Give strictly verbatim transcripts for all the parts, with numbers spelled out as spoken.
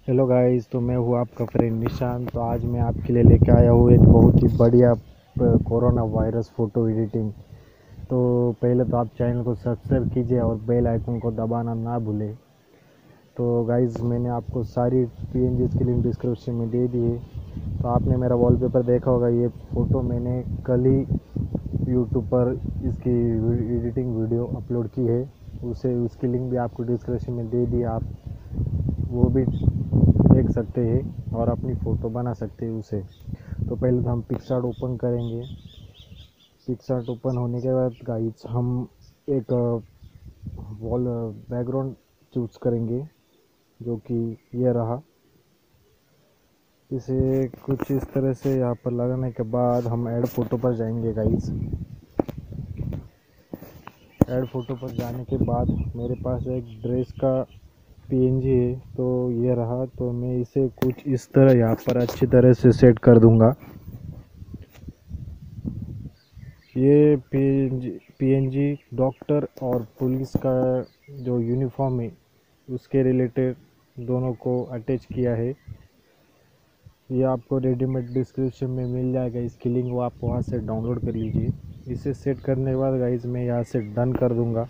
Hello guys, तो मैं हूँ आपका फ्रेंड निशान। तो आज मैं आपके लिए लेके आया हूँ एक बहुत ही बढ़िया कोरोना वायरस फ़ोटो एडिटिंग। तो पहले तो आप चैनल को सब्सक्राइब कीजिए और बेल आइकन को दबाना ना भूलें। तो गाइस, मैंने आपको सारी पीएनजीज की लिंक डिस्क्रिप्शन में दे दी है। तो आपने मेरा वॉलपेपर देखा होगा, ये फ़ोटो मैंने कल ही यूट्यूब पर इसकी एडिटिंग वीडियो अपलोड की है। उसे उसकी लिंक भी आपको डिस्क्रिप्शन में दे दी, आप वो भी देख सकते हैं और अपनी फ़ोटो बना सकते हैं उसे। तो पहले तो हम पिक्सआर्ट ओपन करेंगे। पिक्सआर्ट ओपन होने के बाद गाइस हम एक वॉल बैकग्राउंड चूज़ करेंगे, जो कि ये रहा। इसे कुछ इस तरह से यहाँ पर लगाने के बाद हम ऐड फ़ोटो पर जाएंगे गाइस। ऐड फ़ोटो पर जाने के बाद मेरे पास एक ड्रेस का पीएनजी है, तो ये रहा। तो मैं इसे कुछ इस तरह यहाँ पर अच्छी तरह से सेट कर दूंगा। ये पीएनजी पीएनजी डॉक्टर और पुलिस का जो यूनिफॉर्म है उसके रिलेटेड दोनों को अटैच किया है। ये आपको रेडीमेड डिस्क्रिप्शन में मिल जाएगा, इसकी लिंक वो आप वहाँ से डाउनलोड कर लीजिए। इसे सेट करने के बाद गाइस मैं यहाँ से डन कर दूंगा।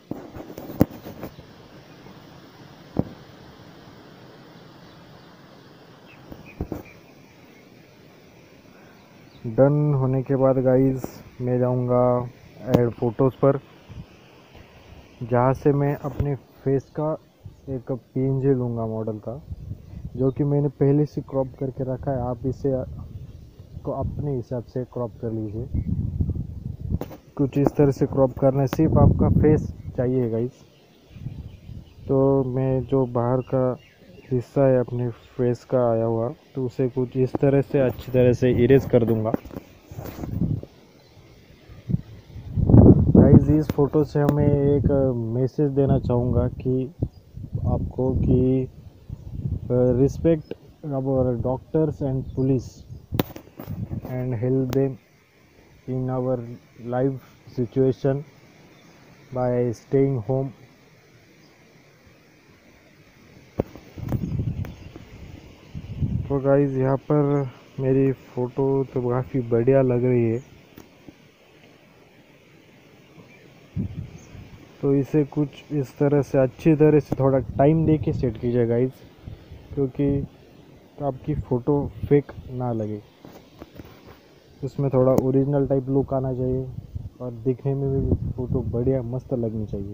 डन होने के बाद गाइस मैं जाऊंगा ऐड फोटोज़ पर, जहाँ से मैं अपने फेस का एक पीएनजी लूँगा मॉडल का, जो कि मैंने पहले से क्रॉप करके रखा है। आप इसे को अपने हिसाब से क्रॉप कर लीजिए। कुछ इस तरह से क्रॉप करना है, सिर्फ आपका फेस चाहिए गाइस। तो मैं जो बाहर का हिस्सा है अपने फेस का आया हुआ, तो उसे कुछ इस तरह से अच्छी तरह से इरेज कर दूंगा। गाइस, इस फ़ोटो से हमें एक मैसेज देना चाहूँगा कि आपको कि respect our doctors and police and help them in our life situation by staying home. तो गाइस, यहाँ पर मेरी फ़ोटो तो काफ़ी बढ़िया लग रही है। तो इसे कुछ इस तरह से अच्छी तरह से थोड़ा टाइम दे के सेट कीजिए गाइस, क्योंकि आपकी फ़ोटो फेक ना लगे। उसमें थोड़ा ओरिजिनल टाइप लुक आना चाहिए और दिखने में भी फ़ोटो बढ़िया मस्त लगनी चाहिए।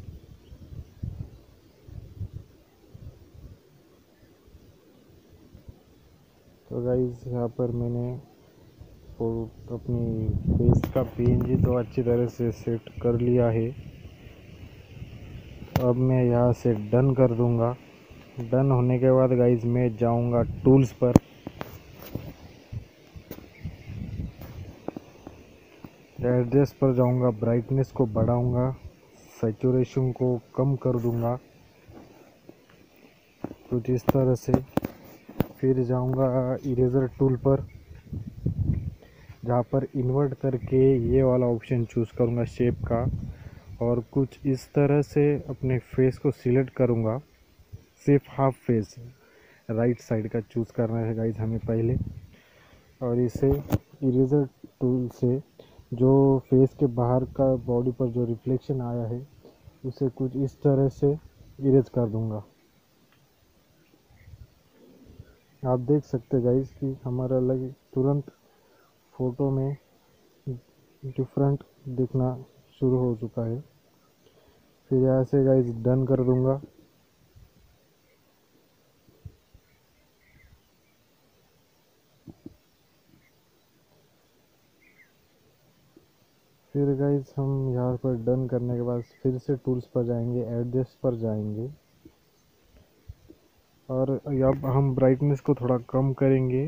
तो गाइस, यहाँ पर मैंने अपनी फेस का पीएनजी तो अच्छी तरह से सेट कर लिया है। अब मैं यहाँ से डन कर दूंगा। डन होने के बाद गाइस मैं जाऊंगा टूल्स पर। एडजस्ट पर जाऊंगा, ब्राइटनेस को बढ़ाऊंगा, सैचुरेशन को कम कर दूंगा कुछ इस तरह से। फिर जाऊंगा इरेज़र टूल पर, जहाँ पर इन्वर्ट करके ये वाला ऑप्शन चूज़ करूंगा शेप का, और कुछ इस तरह से अपने फेस को सिलेक्ट करूंगा। सिर्फ हाफ फेस राइट साइड का चूज़ करना है गाइस हमें पहले, और इसे इरेज़र टूल से जो फेस के बाहर का बॉडी पर जो रिफ्लेक्शन आया है उसे कुछ इस तरह से इरेज कर दूंगा। आप देख सकते हैं गाइस कि हमारा अलग तुरंत फ़ोटो में डिफरेंट दिखना शुरू हो चुका है। फिर यहाँ से गाइस डन कर दूंगा। फिर गाइस हम यहाँ पर डन करने के बाद फिर से टूल्स पर जाएंगे, एडजस्ट पर जाएंगे, और अब हम ब्राइटनेस को थोड़ा कम करेंगे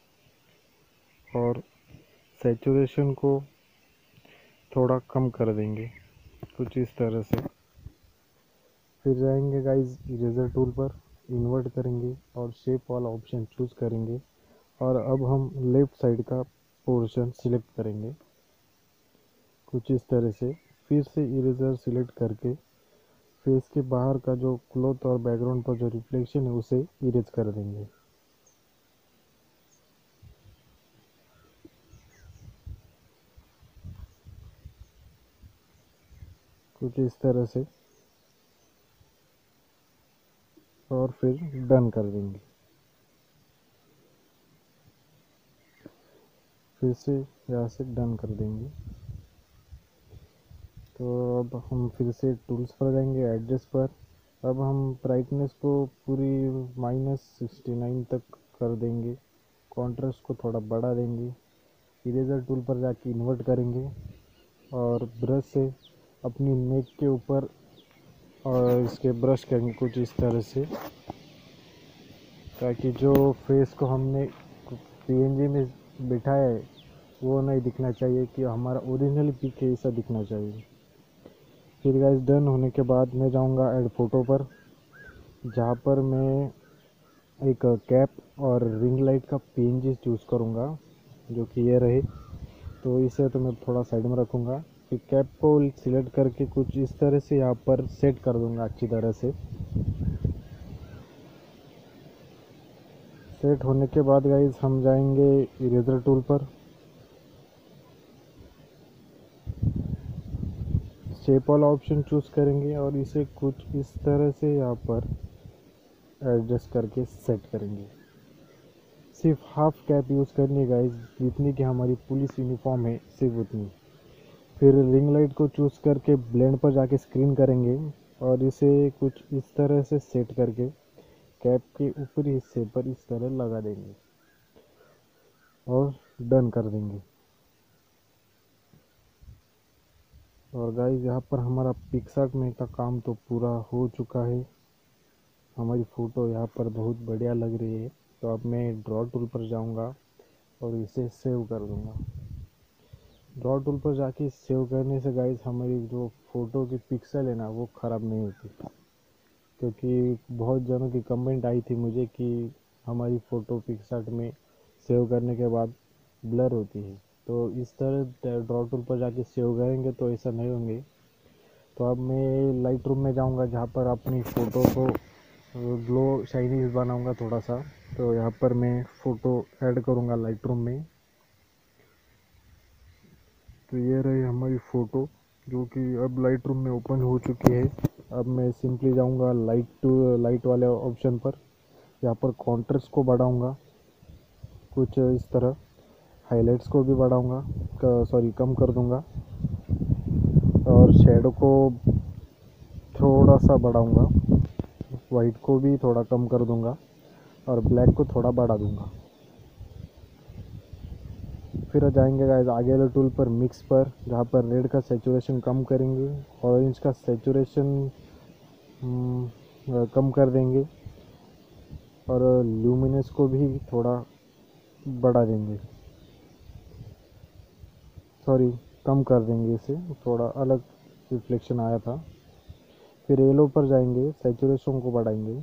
और सैचुरेशन को थोड़ा कम कर देंगे कुछ इस तरह से। फिर जाएंगे गाइस इरेज़र टूल पर, इन्वर्ट करेंगे और शेप वाला ऑप्शन चूज़ करेंगे, और अब हम लेफ़्ट साइड का पोर्शन सिलेक्ट करेंगे कुछ इस तरह से। फिर से इरेज़र सिलेक्ट करके फेस के बाहर का जो क्लॉथ और बैकग्राउंड पर जो रिफ्लेक्शन है उसे इरेज कर देंगे। कुछ इस तरह से, और फिर डन कर देंगे। फिर से यहाँ से डन कर देंगे। तो अब हम फिर से टूल्स पर जाएंगे, एडजस्ट पर। अब हम ब्राइटनेस को पूरी माइनस सिक्सटी नाइन तक कर देंगे। कॉन्ट्रास्ट को थोड़ा बढ़ा देंगे। इरेजर टूल पर जाके इन्वर्ट करेंगे और ब्रश से अपनी नेक के ऊपर और इसके ब्रश करेंगे कुछ इस तरह से, ताकि जो फेस को हमने पीएनजी में बिठाया है वो नहीं दिखना चाहिए, कि हमारा ओरिजिनल पिक है ऐसा दिखना चाहिए। फिर गाइस डन होने के बाद मैं जाऊंगा ऐड फोटो पर, जहाँ पर मैं एक कैप और रिंग लाइट का पीएनजी चूज़ करूँगा, जो कि ये रहे। तो इसे तो मैं थोड़ा साइड में रखूँगा। फिर कैप को सिलेक्ट करके कुछ इस तरह से यहाँ पर सेट कर दूँगा अच्छी तरह से। सेट होने के बाद गाइस हम जाएंगे इरेजर टूल पर, शेप वाला ऑप्शन चूज़ करेंगे और इसे कुछ इस तरह से यहाँ पर एडजस्ट करके सेट करेंगे। सिर्फ हाफ कैप यूज़ करनी है गाइस, जितनी कि हमारी पुलिस यूनिफॉर्म है सिर्फ उतनी। फिर रिंग लाइट को चूज़ करके ब्लेंड पर जाके स्क्रीन करेंगे और इसे कुछ इस तरह से सेट करके कैप के ऊपरी हिस्से पर इस तरह लगा देंगे और डन कर देंगे। और गाइस यहाँ पर हमारा पिक्सार्ट में का काम तो पूरा हो चुका है। हमारी फ़ोटो यहाँ पर बहुत बढ़िया लग रही है। तो अब मैं ड्रॉ टूल पर जाऊँगा और इसे सेव कर दूँगा। ड्रॉ टूल पर जाके सेव करने से गाइस हमारी जो फ़ोटो की पिक्सल है ना वो ख़राब नहीं होती, क्योंकि बहुत जनों की कमेंट आई थी मुझे कि हमारी फ़ोटो पिक्सार्ट में सेव करने के बाद ब्लर होती है। तो इस तरह ड्रॉ टूल पर जाके सेव करेंगे तो ऐसा नहीं होंगे। तो अब मैं लाइट रूम में जाऊँगा, जहाँ पर अपनी फ़ोटो को ग्लो शाइनी बनाऊँगा थोड़ा सा। तो यहाँ पर मैं फ़ोटो ऐड करूँगा लाइट रूम में। तो ये रही हमारी फ़ोटो, जो कि अब लाइट रूम में ओपन हो चुकी है। अब मैं सिंपली जाऊँगा लाइट टू लाइट वाले ऑप्शन पर, यहाँ पर कॉन्ट्रास्ट को बढ़ाऊँगा कुछ इस तरह, हाइलाइट्स को भी बढ़ाऊँगा, सॉरी कम कर दूँगा, और शेडो को थोड़ा सा बढ़ाऊँगा, वाइट को भी थोड़ा कम कर दूँगा और ब्लैक को थोड़ा बढ़ा दूँगा। फिर जाएंगे गाइस आगे वाले टूल पर मिक्स पर, जहाँ पर रेड का सैचुरेशन कम करेंगे, ऑरेंज का सैचुरेशन कम कर देंगे और ल्यूमिनेंस को भी थोड़ा बढ़ा देंगे, सॉरी कम कर देंगे, इसे थोड़ा अलग रिफ्लेक्शन आया था। फिर येलो पर जाएंगे, सैचुरेशन को बढ़ाएंगे।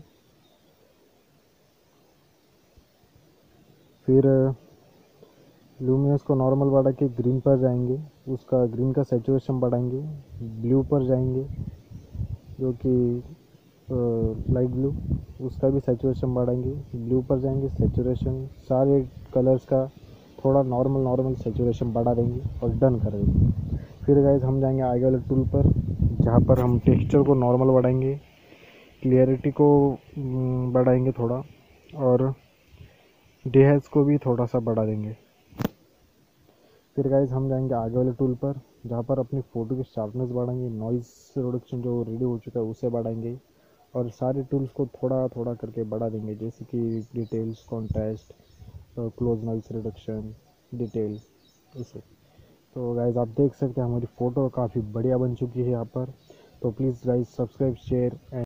फिर लुमिनस को नॉर्मल बढ़ा के ग्रीन पर जाएंगे, उसका ग्रीन का सैचुरेशन बढ़ाएंगे। ब्लू पर जाएंगे, जो कि लाइट ब्लू, उसका भी सैचुरेशन बढ़ाएंगे। ब्लू पर जाएंगे, सैचुरेशन सारे कलर्स का थोड़ा नॉर्मल नॉर्मल सैचुरेशन बढ़ा देंगे और डन कर देंगे। फिर गाइस हम जाएंगे आगे वाले टूल पर, जहाँ पर हम टेक्सचर को नॉर्मल बढ़ाएंगे, क्लियरिटी को बढ़ाएंगे थोड़ा, और डिहेज को भी थोड़ा सा बढ़ा देंगे। फिर गाइस हम जाएंगे आगे वाले टूल पर, जहाँ पर अपनी फ़ोटो की शार्पनेस बढ़ाएंगे, नॉइज़ रिडक्शन जो रेडी हो चुका है उसे बढ़ाएंगे, और सारे टूल्स को थोड़ा थोड़ा करके बढ़ा देंगे, जैसे कि details, contrast, close noise reduction, detail, इसे। तो गाइस आप देख सकते हैं हमारी फ़ोटो काफ़ी बढ़िया बन चुकी है यहाँ पर। तो please guys subscribe, share and